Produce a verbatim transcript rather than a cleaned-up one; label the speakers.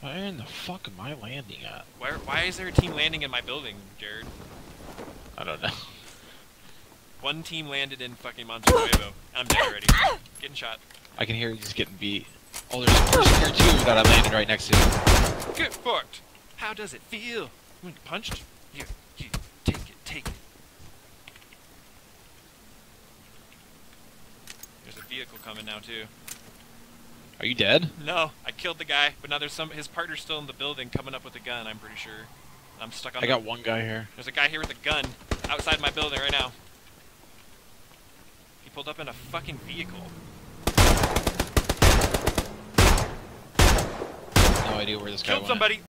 Speaker 1: Where in the fuck am I landing at?
Speaker 2: Where? Why is there a team landing in my building, Jared?
Speaker 1: I don't know.
Speaker 2: One team landed in fucking Monterrey. I'm dead already. Getting shot.
Speaker 1: I can hear you just getting beat. Oh, there's a person here too that I landed right next to.
Speaker 2: Get fucked! How does it feel? You want punched? Here, here, take it, take it. There's a vehicle coming now too.
Speaker 1: Are you dead?
Speaker 2: No, I killed the guy, but now there's some. His partner's still in the building, coming up with a gun. I'm pretty sure. I'm stuck on.
Speaker 1: I
Speaker 2: the,
Speaker 1: got one guy here.
Speaker 2: There's a guy here with a gun outside my building right now. He pulled up in a fucking vehicle.
Speaker 1: No idea where this guy
Speaker 2: Killed
Speaker 1: went.
Speaker 2: somebody.